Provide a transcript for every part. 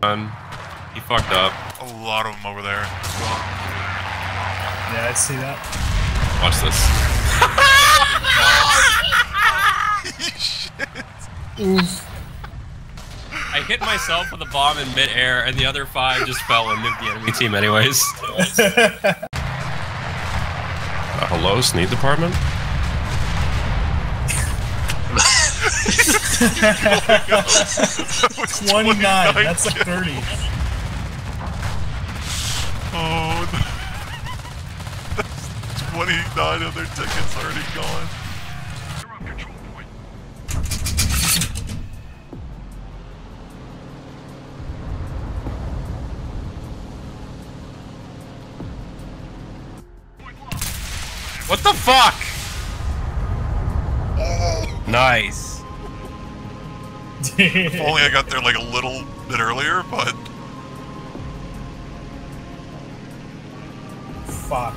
run. He fucked up. A lot of them over there. Yeah, I see that. Watch this. Shit. Oof. I hit myself with a bomb in midair, and the other 5 just fell and nuked the enemy team anyways. Hello, Sneed Department? 29, that's a 30. Oh, that's 29 of their tickets already gone. What the fuck? Nice. If only I got there like a little bit earlier, but... Fuck.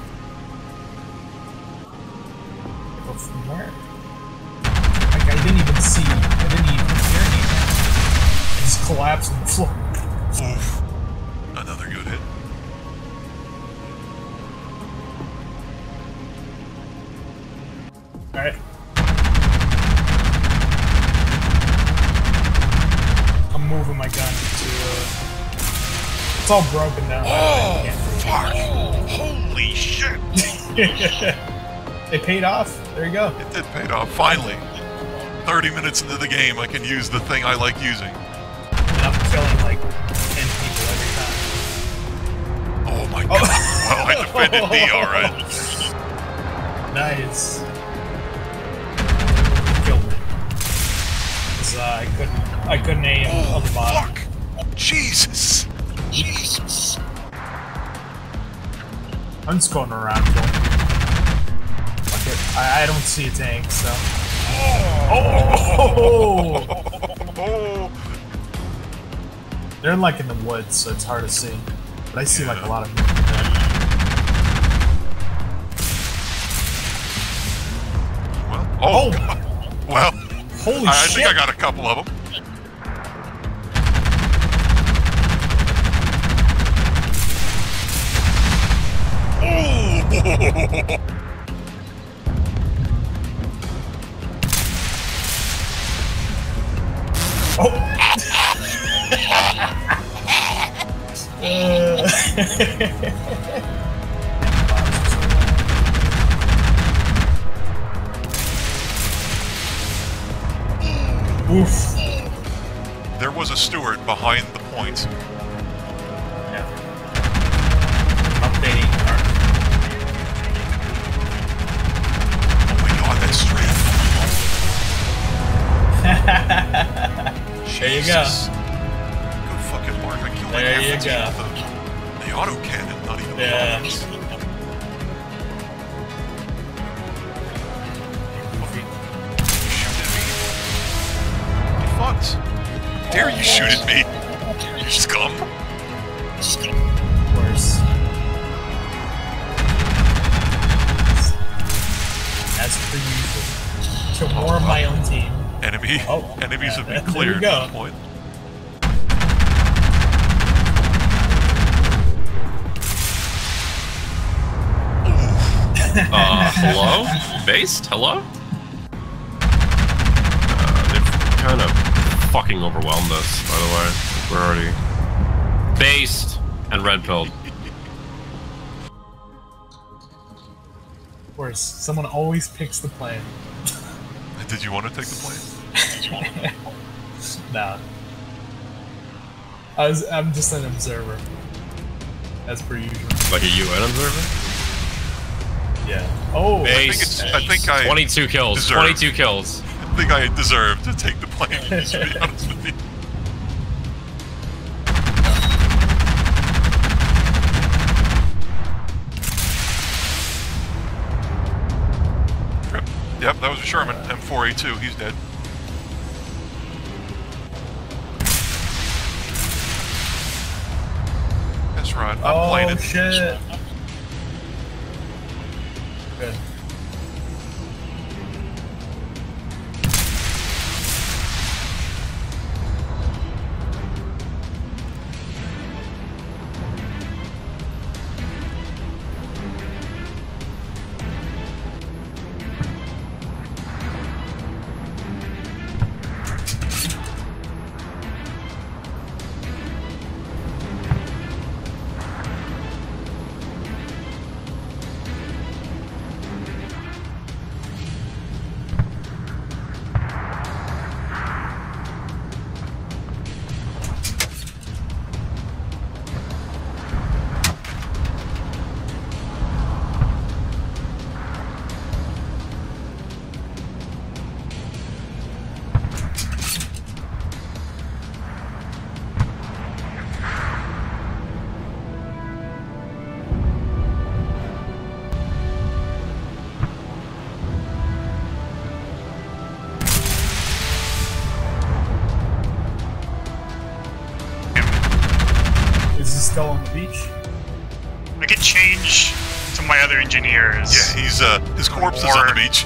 Go from where? Like, I didn't even see, I didn't even hear anything. I just collapsed on the floor. Oof. Another good hit. Alright. I'm moving my gun to, it's all broken down. Oh, fuck! Holy shit! It paid off. There you go. It did pay off, finally. 30 minutes into the game, I can use the thing I like using. And I'm killing like 10 people every time. Oh my god. Well, I defended D, alright. Nice. Killed me. 'Cause I couldn't aim on the bottom. Fuck! Jesus! Jesus. I'm just going around killing people. Fuck it. I don't see a tank, so. Oh! They're like in the woods, so it's hard to see. But I see like a lot of people there. Well, oh! God. Well, holy I shit! think I got a couple of them. Oh! Oof. There was a steward behind the point. Yeah. Updating card. Oh my god, that's straight. There you go. Good fucking mark. I killed like There half you the team go. with the autocannon, not even the Yeah. autos. Dare you shoot at me? You scum! Of course. As per usual. To more of my own team. Enemies have been cleared at this point. Hello? Based? Hello? They've kind of fucking overwhelmed us, by the way. We're already based and red pilled. Of course, someone always picks the plane. Did you want to take the plane? Nah. I'm just an observer. As per usual. Like a UN observer? Yeah. Oh, Based. I think I 22 kills. deserve. 22 kills. I think I deserve to take the plane, to be honest with you. Yep, that was a Sherman, M4A2, he's dead. That's right, I'm playing it. Oh, shit. Good. engineers. Yeah, he's his corpse is on the beach.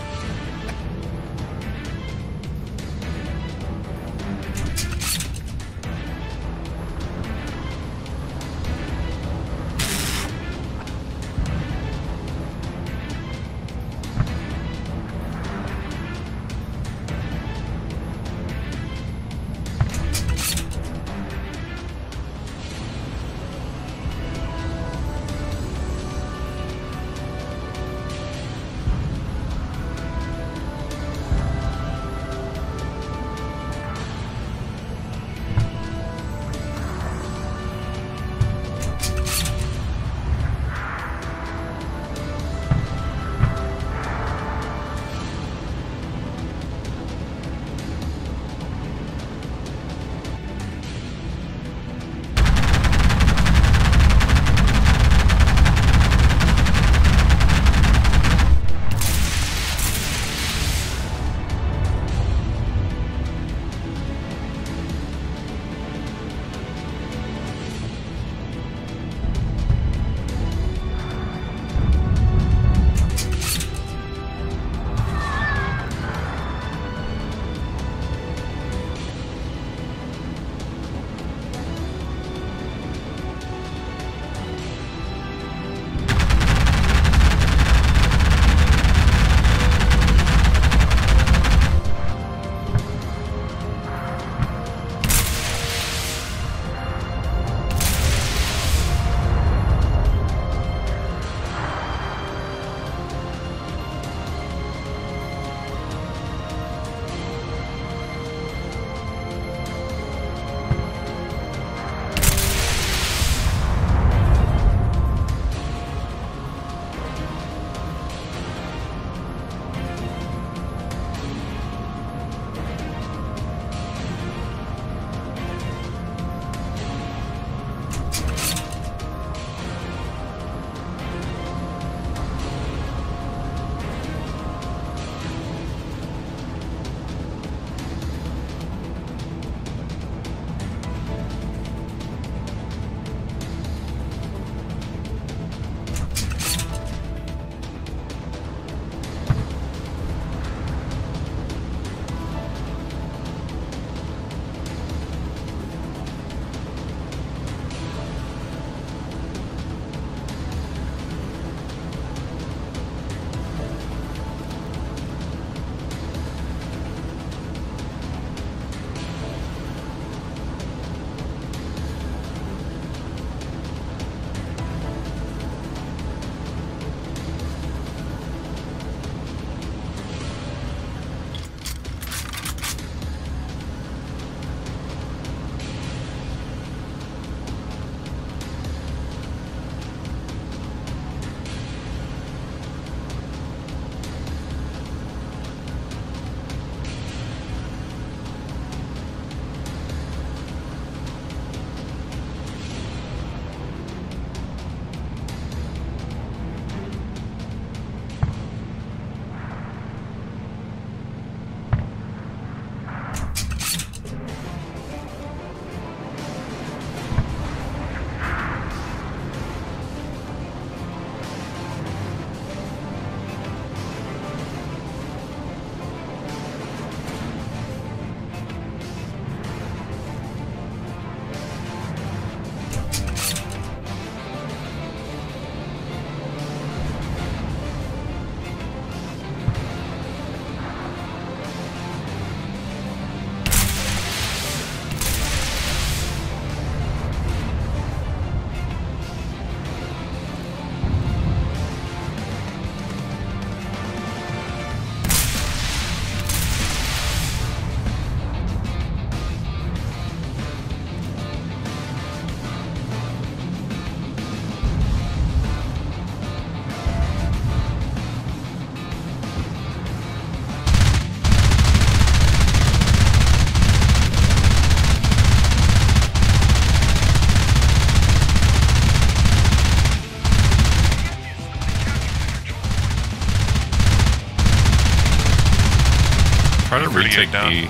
Try to retake down. B.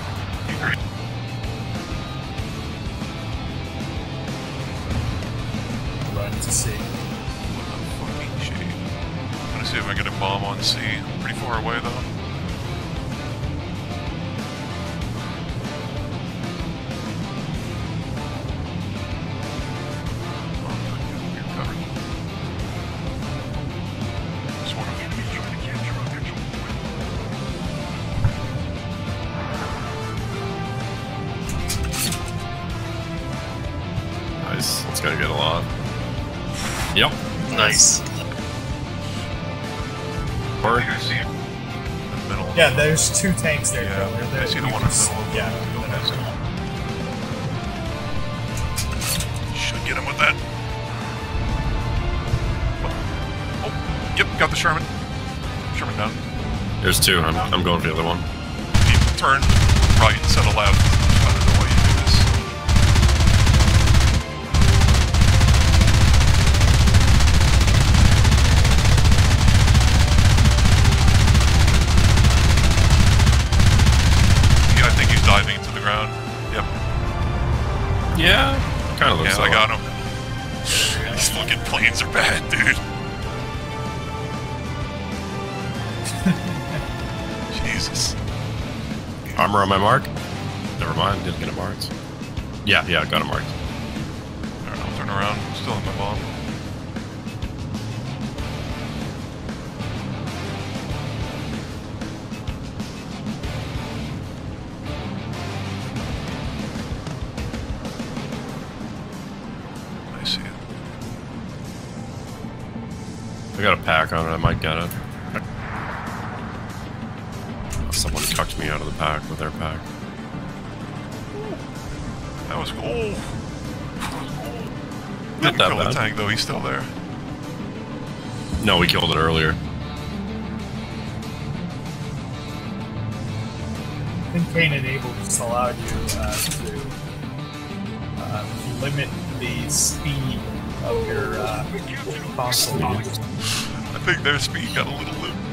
Run to see. What a fucking shame. see if I can get a bomb on C. Pretty far away though. Nice. That's gonna get a lot. Yep. Nice. Or Yeah, there's 2 tanks there. Yeah, They're I see the one in the middle. Yeah. Should get him with that. Oh, yep, got the Sherman. Sherman down. there's 2. I'm going for the other one. Keep turn right instead of left. I don't know why you do this. Yeah, I think he's diving into the ground. Yep. Yeah. Kind of looks Yeah, like I got him. These fucking planes are bad, dude. Jesus. Armor on my mark. Never mind, didn't get it marked. Yeah, I got it marked. Alright, I'll turn around. Still in my bomb. I see it. I got a pack on it, I might get it. Someone cucked me out of the pack with their pack. That was cool. Not Didn't that kill the bad. tank though, he's still there. No, we killed it earlier. I think Kane Enable just allowed you to limit the speed of your console. I think their speed got a little limited there.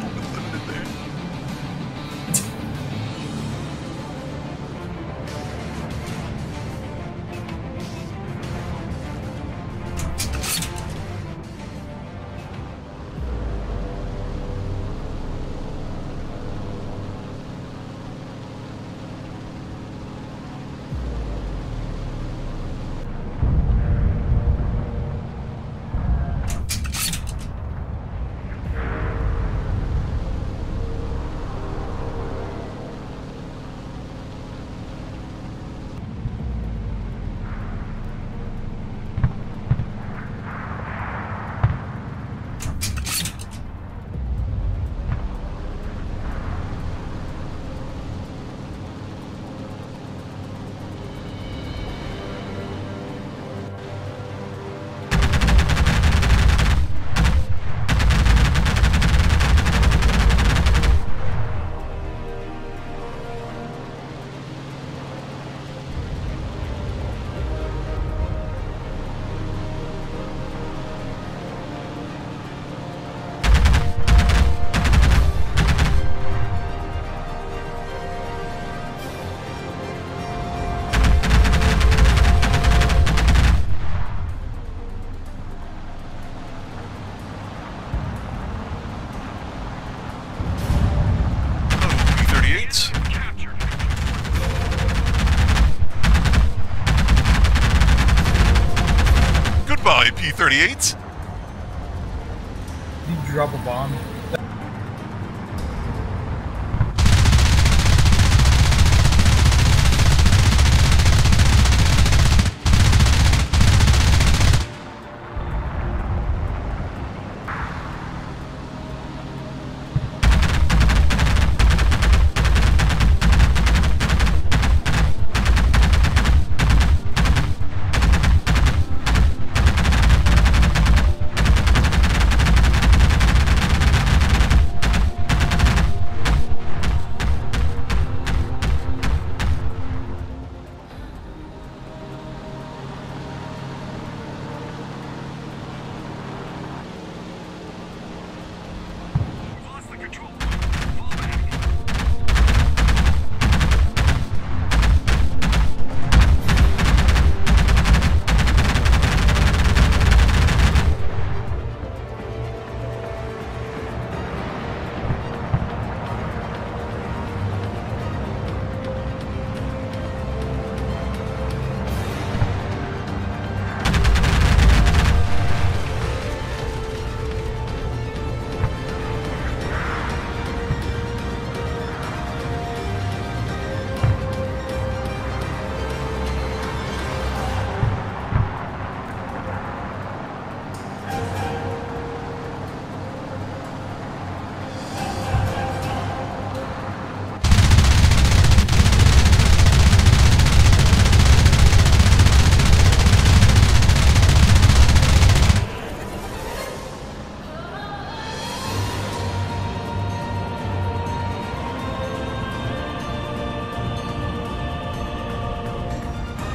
Goodbye, P-38s. You drop a bomb.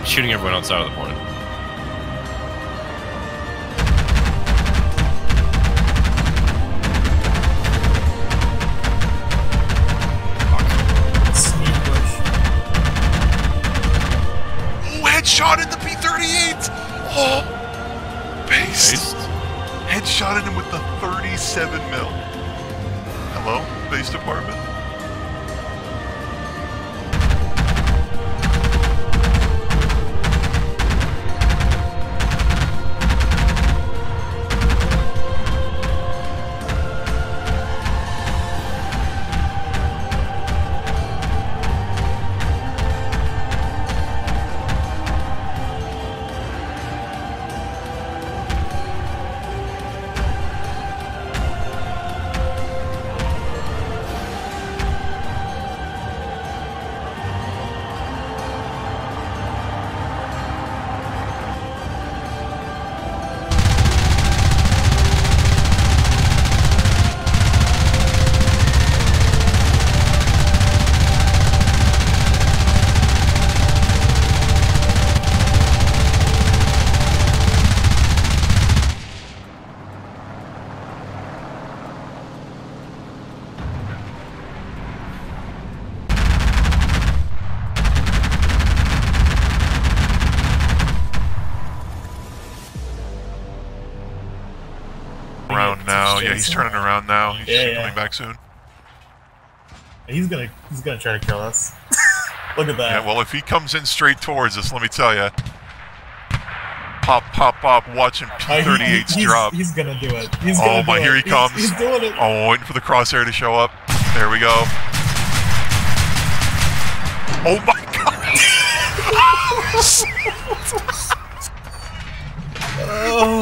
shooting everyone outside of the point. Headshot in the P-38! Oh! Based. Headshotted him with the 37 mil. Hello, base department? Around now, yeah, he's turning around now. He's coming back soon. He's gonna try to kill us. Look at that. Yeah, well, if he comes in straight towards us, let me tell you. Pop, pop, pop, watching P-38's drop. He's gonna do it. Oh my, here he comes. He's doing it. Oh, waiting for the crosshair to show up. There we go. Oh my god! Oh.